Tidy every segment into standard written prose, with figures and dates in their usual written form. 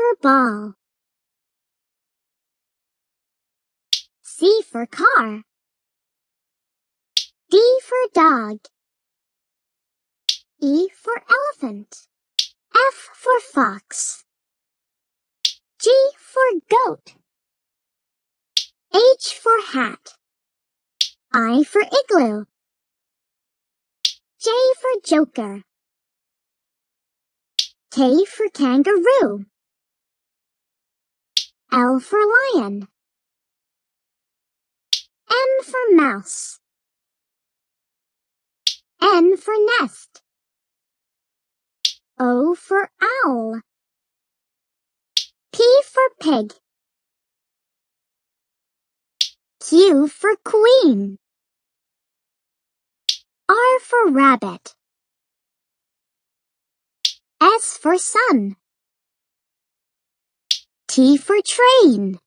for ball. C for car. D for dog. E for elephant. F for fox. G for goat. H for hat. I for igloo. J for joker. K for kangaroo. L for lion. M for mouse. N for nest. O for owl. P for pig. Q for queen. R for rabbit. S for sun. T for train.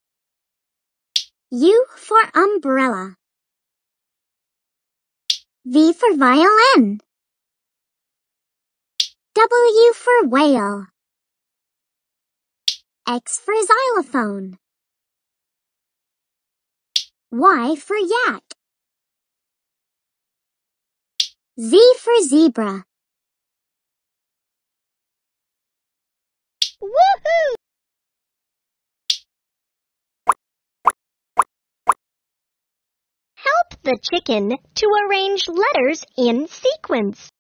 U for umbrella. V for violin. W for whale. X for xylophone. Y for yak. Z for zebra. Woohoo! Help the chicken to arrange letters in sequence.